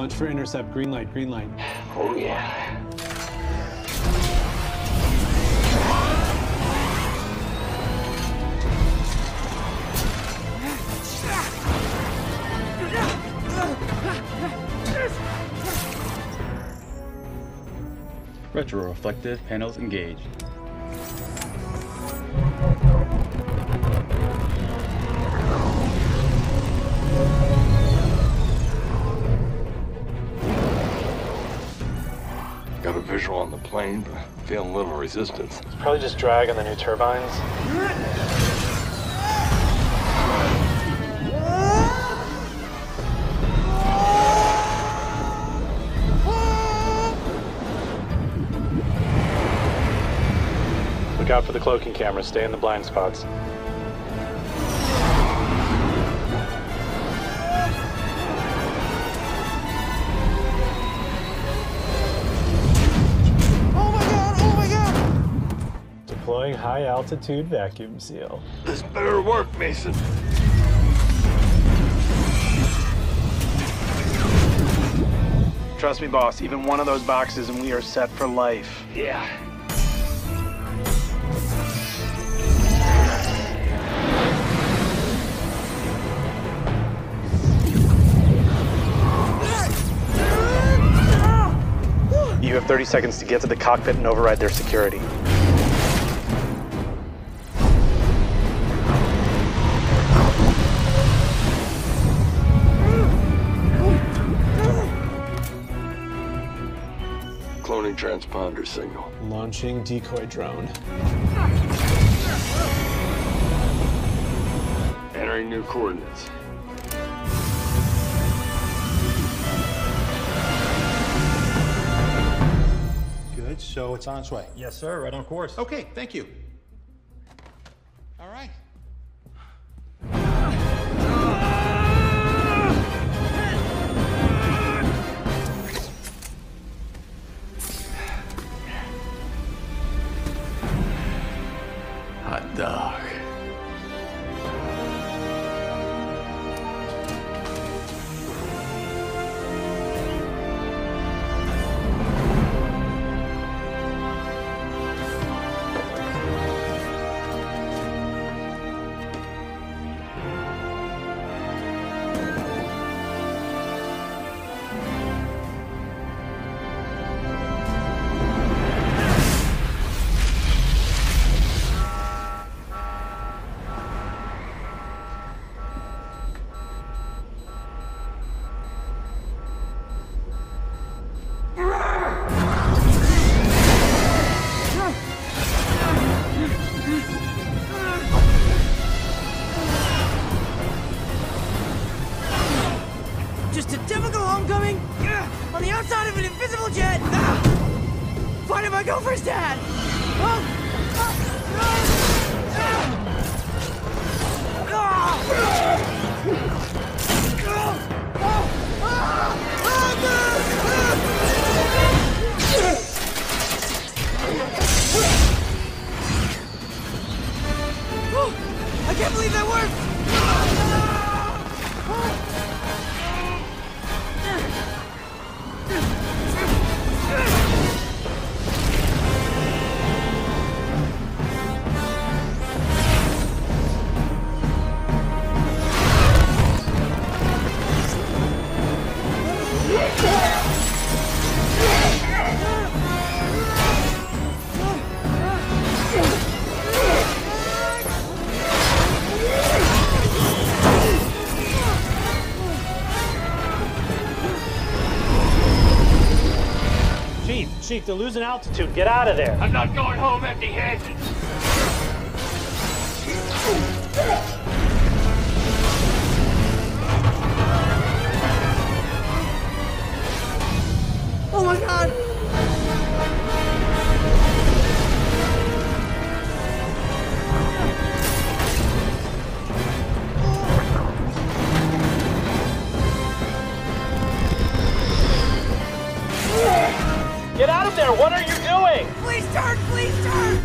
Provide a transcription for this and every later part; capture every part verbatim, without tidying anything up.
Launch for intercept. Green light, green light. Oh, yeah. Retroreflective panels engaged. Got a visual on the plane, but feeling a little resistance. It's probably just drag on the new turbines. Look out for the cloaking cameras. Stay in the blind spots. Deploying high altitude vacuum seal. This better work, Mason. Trust me, boss, even one of those boxes and we are set for life. Yeah. You have thirty seconds to get to the cockpit and override their security. Cloning transponder signal. Launching decoy drone. Entering new coordinates. Good, so it's on its way. Yes, sir, right on course. Okay, thank you. All right. Hot dog. Just a typical homecoming on the outside of an invisible jet. Finding my gopher's dad. I can't believe that worked. Chief, Chief, they're losing altitude. Get out of there. I'm not going home empty-handed. Oh my God! Get out of there! What are you doing? Please turn! Please turn!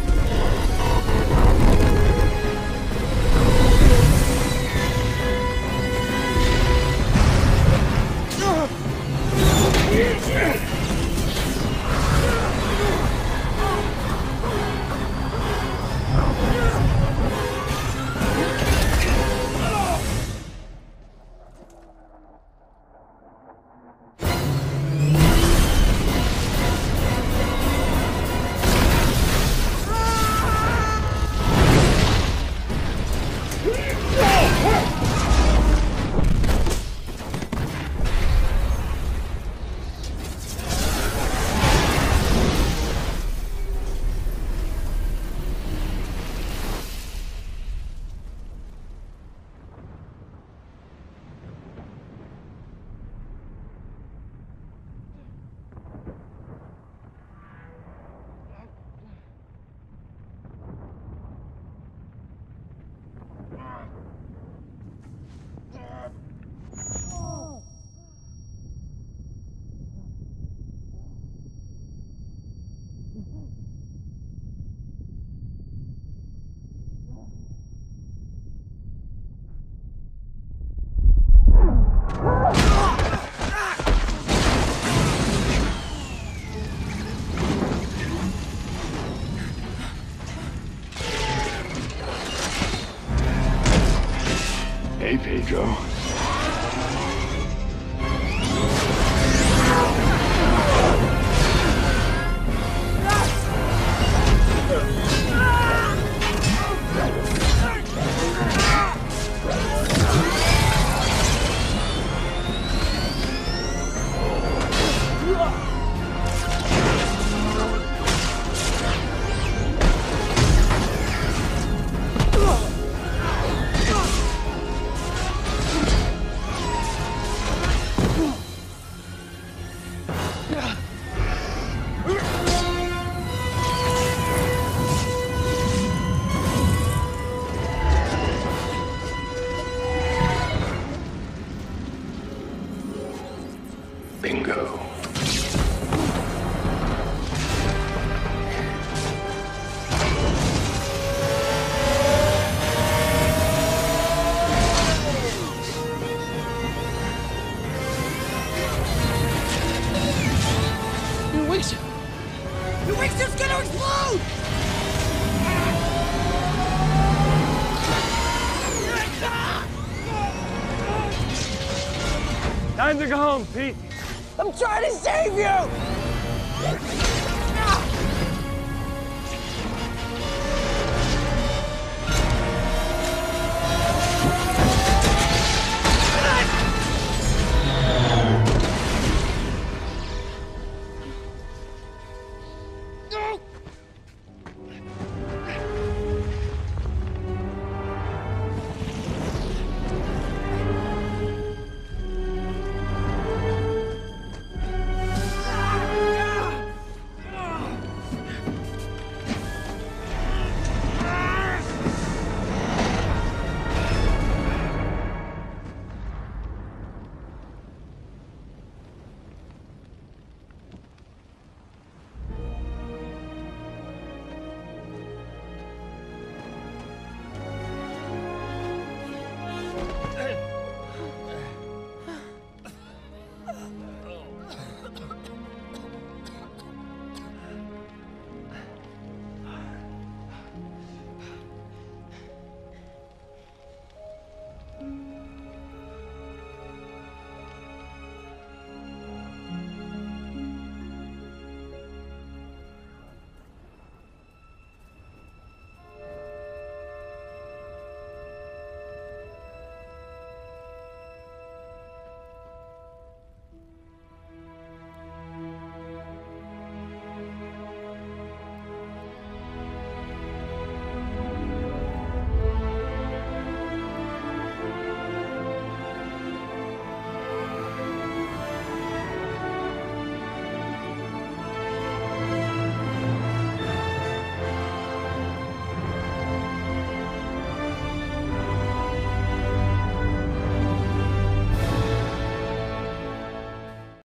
Ugh. Hey, Pedro. Bingo. Your wings... Your wingsuit's gonna explode! Time to go home, Pete. I'm trying to save you!